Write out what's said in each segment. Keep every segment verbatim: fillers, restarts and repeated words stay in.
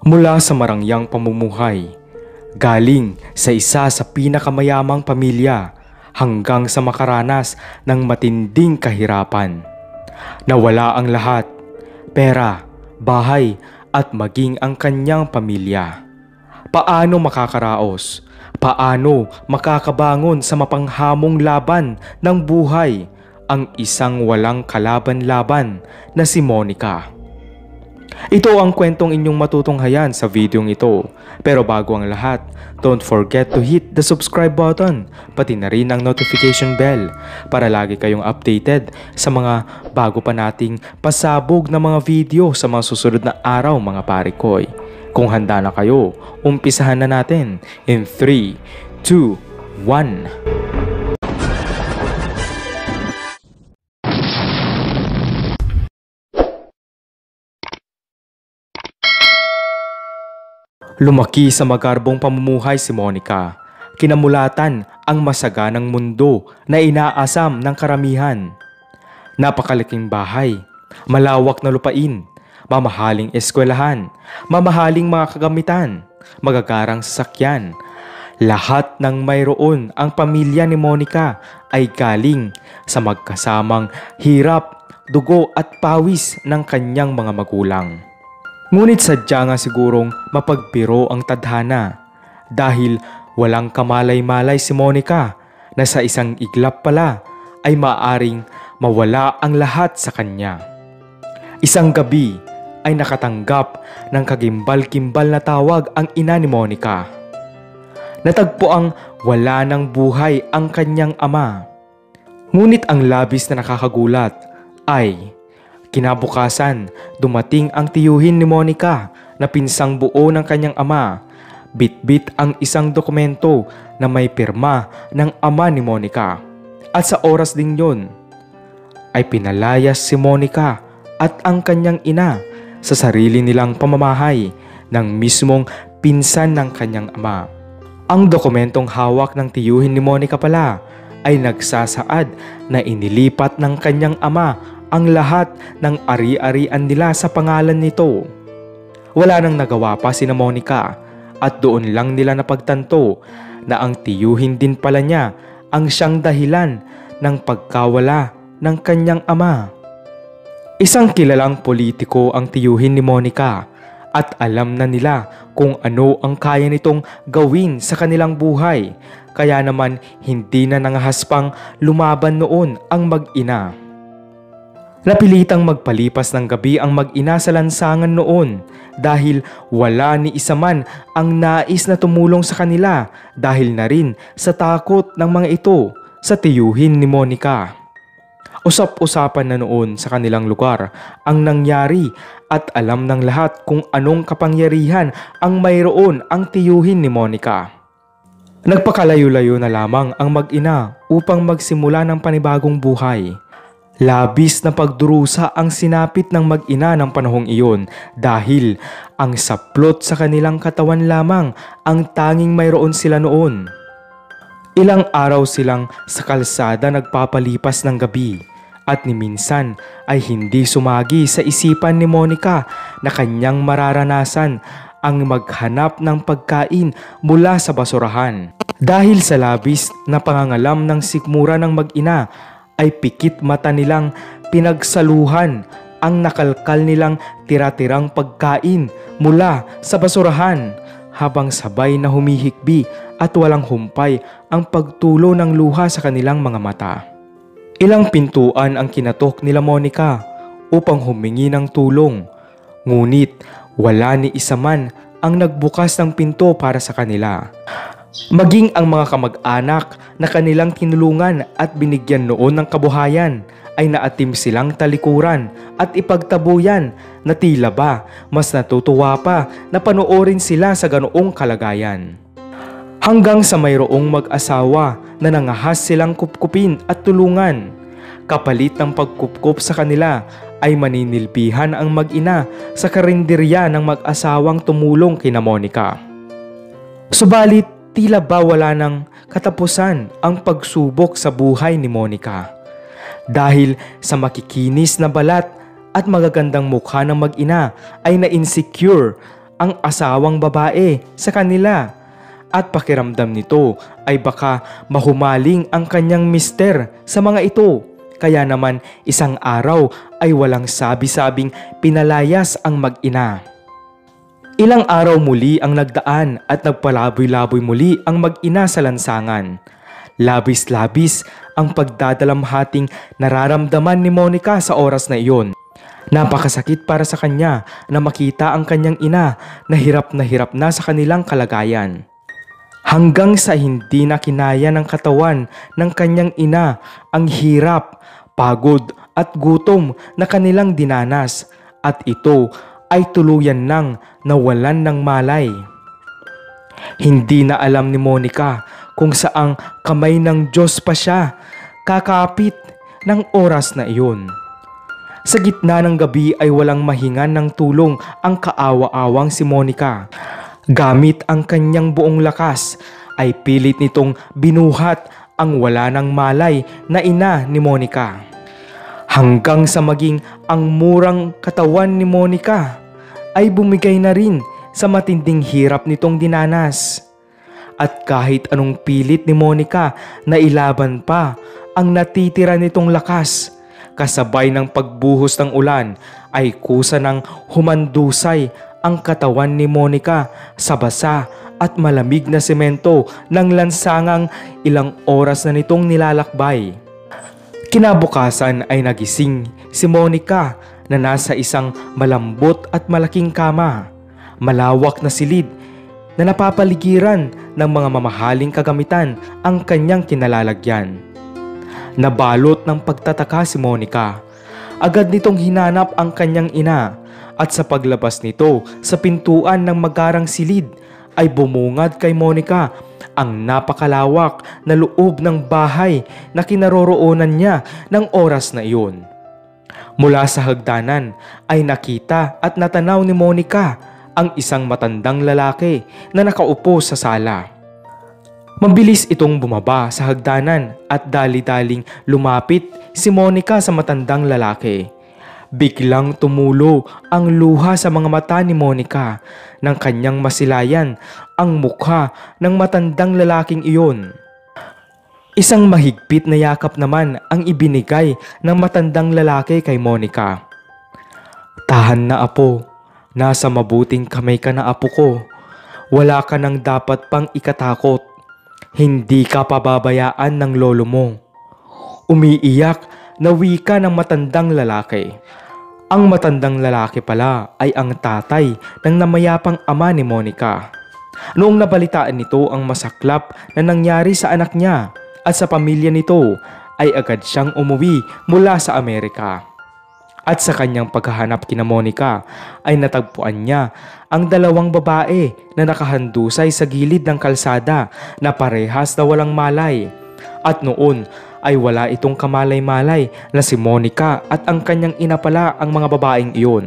Mula sa marangyang pamumuhay, galing sa isa sa pinakamayamang pamilya hanggang sa makaranas ng matinding kahirapan. Nawala ang lahat, pera, bahay at maging ang kanyang pamilya. Paano makakaraos? Paano makakabangon sa mapanghamong laban ng buhay ang isang walang kalaban-laban na si Monica? Ito ang kwentong inyong matutunghayan sa videong ito. Pero bago ang lahat, don't forget to hit the subscribe button, pati na rin ang notification bell para lagi kayong updated sa mga bago pa nating pasabog na mga video sa mga susunod na araw mga parikoy. Kung handa na kayo, umpisahan na natin in three, two, one. Lumaki sa magarbong pamumuhay si Monica. Kinamulatan ang masaganang mundo na inaasam ng karamihan. Napakalaking bahay, malawak na lupain, mamahaling eskwelahan, mamahaling mga kagamitan, magagarang sasakyan. Lahat ng mayroon ang pamilya ni Monica ay galing sa magkasamang hirap, dugo at pawis ng kanyang mga magulang. Ngunit sadya nga sigurong mapagbiro ang tadhana dahil walang kamalay-malay si Monica na sa isang iglap pala ay maaring mawala ang lahat sa kanya. Isang gabi ay nakatanggap ng kagimbal-gimbal na tawag ang ina ni Monica. Natagpo ang wala ng buhay ang kanyang ama. Ngunit ang labis na nakakagulat ay kinabukasan, dumating ang tiyuhin ni Monica na pinsang buo ng kanyang ama. Bit-bit ang isang dokumento na may pirma ng ama ni Monica. At sa oras ding yun, ay pinalayas si Monica at ang kanyang ina sa sarili nilang pamamahay ng mismong pinsan ng kanyang ama. Ang dokumentong hawak ng tiyuhin ni Monica pala ay nagsasaad na inilipat ng kanyang ama ang lahat ng ari-arian nila sa pangalan nito. Wala nang nagawa pa si Monica at doon lang nila napagtanto na ang tiyuhin din pala niya ang siyang dahilan ng pagkawala ng kanyang ama. Isang kilalang politiko ang tiyuhin ni Monica at alam na nila kung ano ang kaya nitong gawin sa kanilang buhay, kaya naman hindi na nangahaspang lumaban noon ang mag-ina. Napilitang magpalipas ng gabi ang mag-ina sa lansangan noon dahil wala ni isa man ang nais na tumulong sa kanila dahil na rin sa takot ng mga ito sa tiyuhin ni Monica. Usap-usapan na noon sa kanilang lugar ang nangyari at alam ng lahat kung anong kapangyarihan ang mayroon ang tiyuhin ni Monica. Nagpakalayo-layo na lamang ang mag-ina upang magsimula ng panibagong buhay. Labis na pagdurusa ang sinapit ng mag-ina ng panahong iyon dahil ang saplot sa kanilang katawan lamang ang tanging mayroon sila noon. Ilang araw silang sa kalsada nagpapalipas ng gabi at ni minsan ay hindi sumagi sa isipan ni Monica na kanyang mararanasan ang maghanap ng pagkain mula sa basurahan. Dahil sa labis na pangangalam ng sikmura ng mag-ina ay pikit mata nilang pinagsaluhan ang nakalkal nilang tira-tirang pagkain mula sa basurahan habang sabay na humihikbi at walang humpay ang pagtulo ng luha sa kanilang mga mata. Ilang pintuan ang kinatok nila Monica upang humingi ng tulong, ngunit wala ni isa man ang nagbukas ng pinto para sa kanila. Maging ang mga kamag-anak na kanilang tinulungan at binigyan noon ng kabuhayan ay naatim silang talikuran at ipagtabuyan na tila ba mas natutuwa pa na panoorin sila sa ganoong kalagayan. Hanggang sa mayroong mag-asawa na nangahas silang kupkupin at tulungan. Kapalit ng pagkupkup sa kanila ay maninilbihan ang mag-ina sa karinderya ng mag-asawang tumulong kina Monica. Subalit, tila ba wala ng katapusan ang pagsubok sa buhay ni Monica. Dahil sa makikinis na balat at magagandang mukha ng mag-ina ay na-insecure ang asawang babae sa kanila at pakiramdam nito ay baka mahumaling ang kanyang mister sa mga ito. Kaya naman isang araw ay walang sabi-sabing pinalayas ang mag-ina. Ilang araw muli ang nagdaan at nagpalaboy-laboy muli ang mag-ina sa lansangan. Labis-labis ang pagdadalamhating nararamdaman ni Monica sa oras na iyon. Napakasakit para sa kanya na makita ang kanyang ina na hirap na hirap na sa kanilang kalagayan. Hanggang sa hindi na kinaya ng katawan ng kanyang ina ang hirap, pagod at gutom na kanilang dinanas at ito ay tuluyan nang nawalan ng malay. Hindi na alam ni Monica kung saang kamay ng Diyos pa siya kakapit ng oras na iyon. Sa gitna ng gabi ay walang mahingan ng tulong ang kaawa-awang si Monica. Gamit ang kanyang buong lakas ay pilit nitong binuhat ang wala ng malay na ina ni Monica. Hanggang sa maging ang murang katawan ni Monica ay bumigay na rin sa matinding hirap nitong dinanas. At kahit anong pilit ni Monica na ilaban pa ang natitira nitong lakas, kasabay ng pagbuhos ng ulan ay kusa ng humandusay ang katawan ni Monica sa basa at malamig na semento ng lansangang ilang oras na nitong nilalakbay. Kinabukasan ay nagising si Monica na nasa isang malambot at malaking kama, malawak na silid na napapaligiran ng mga mamahaling kagamitan ang kanyang kinalalagyan. Nabalot ng pagtataka si Monica. Agad nitong hinanap ang kanyang ina at sa paglabas nito sa pintuan ng magarang silid ay bumungad kay Monica ang napakalawak na loob ng bahay na kinaroroonan niya ng oras na iyon. Mula sa hagdanan ay nakita at natanaw ni Monica ang isang matandang lalaki na nakaupo sa sala. Mabilis itong bumaba sa hagdanan at dali-daling lumapit si Monica sa matandang lalaki. Biglang tumulo ang luha sa mga mata ni Monica nang kanyang masilayan ang mukha ng matandang lalaking iyon. Isang mahigpit na yakap naman ang ibinigay ng matandang lalaki kay Monica. "Tahan na apo, nasa mabuting kamay ka na apo ko. Wala ka nang dapat pang ikatakot. Hindi ka pababayaan ng lolo mo." Umiiyak na wika ng matandang lalaki. Ang matandang lalaki pala ay ang tatay ng namayapang ama ni Monica. Noong nabalitaan nito ang masaklap na nangyari sa anak niya at sa pamilya nito, ay agad siyang umuwi mula sa Amerika. At sa kanyang paghahanap kina Monica ay natagpuan niya ang dalawang babae na nakahandusay sa gilid ng kalsada na parehas na walang malay. At noon ay wala itong kamalay-malay na si Monica at ang kanyang ina pala ang mga babaeng iyon.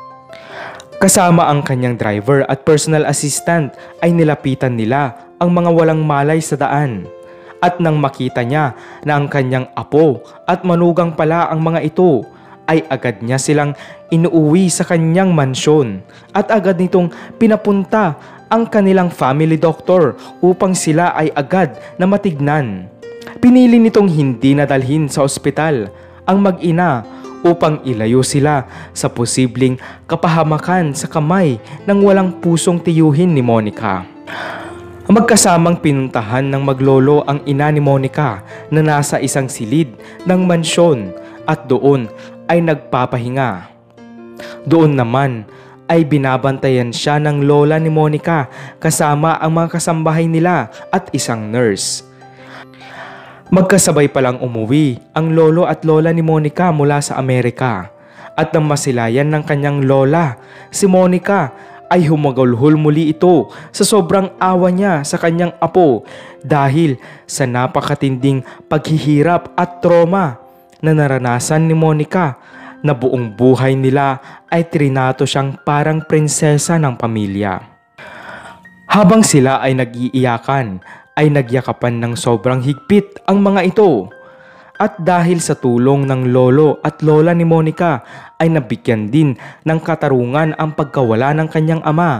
Kasama ang kanyang driver at personal assistant ay nilapitan nila ang mga walang malay sa daan. At nang makita niya na ang kanyang apo at manugang pala ang mga ito, ay agad niya silang inuuwi sa kanyang mansyon at agad nitong pinapunta ang kanilang family doctor upang sila ay agad na matignan. Pinili nitong hindi nadalhin sa ospital ang mag-ina upang ilayo sila sa posibleng kapahamakan sa kamay ng walang pusong tiyuhin ni Monica. Magkasamang pinuntahan ng maglolo ang ina ni Monica na nasa isang silid ng mansyon at doon ay nagpapahinga. Doon naman ay binabantayan siya ng lola ni Monica kasama ang mga kasambahay nila at isang nurse. Magkasabay palang umuwi ang lolo at lola ni Monica mula sa Amerika at nang masilayan ng kanyang lola, si Monica ay humagulhol muli ito sa sobrang awa niya sa kanyang apo dahil sa napakatinding paghihirap at trauma na naranasan ni Monica na buong buhay nila ay trinato siyang parang prinsesa ng pamilya. Habang sila ay nag-iiyakan, ay nagyakapan ng sobrang higpit ang mga ito. At dahil sa tulong ng lolo at lola ni Monica ay nabigyan din ng katarungan ang pagkawala ng kanyang ama.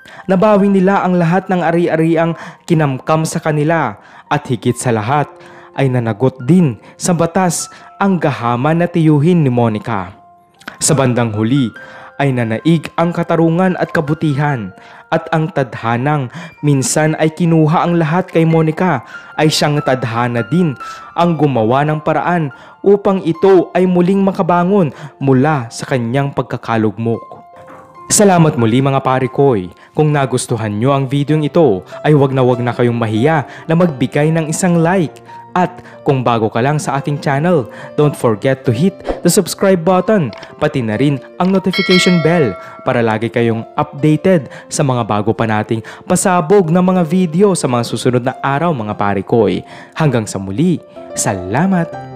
Nabawi nila ang lahat ng ari-ariang kinamkam sa kanila at higit sa lahat ay nanagot din sa batas ang gahaman na tiyuhin ni Monica. Sa bandang huli ay nanaig ang katarungan at kabutihan at ang tadhanang minsan ay kinuha ang lahat kay Monica ay siyang tadhana din ang gumawa ng paraan upang ito ay muling makabangon mula sa kanyang pagkakalugmok. Salamat muli mga pare koy. Kung nagustuhan nyo ang video ito ay wag na wag na kayong mahiya na magbigay ng isang like. At kung bago ka lang sa aking channel, don't forget to hit the subscribe button, pati na rin ang notification bell para lagi kayong updated sa mga bago pa nating pasabog na mga video sa mga susunod na araw mga pare koy. Hanggang sa muli, salamat!